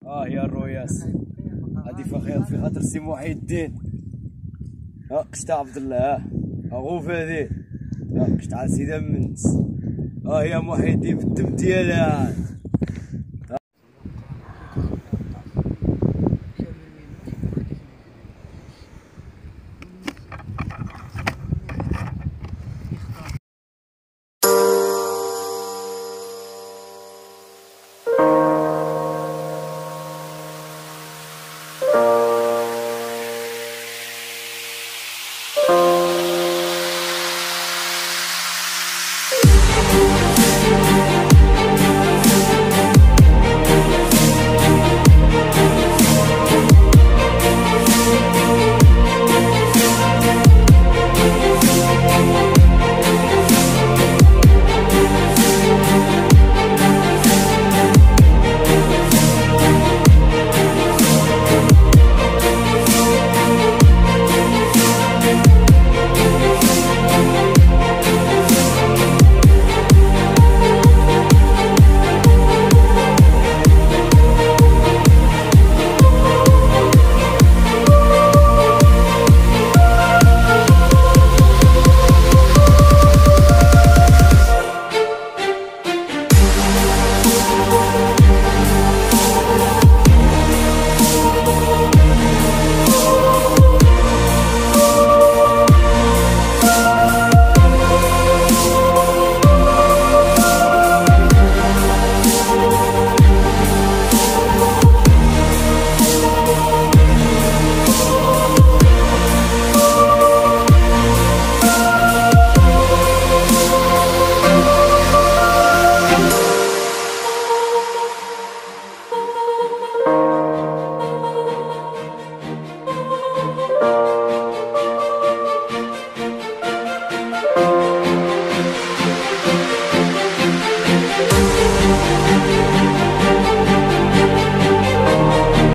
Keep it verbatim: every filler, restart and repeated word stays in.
اه يا الروياس هادي في في خاطر سي محي الدين. ها قشت عبد الله. ها غوف هادي. ها قشت على سيدة منس. اه يا محي الدين في الدم ديالها.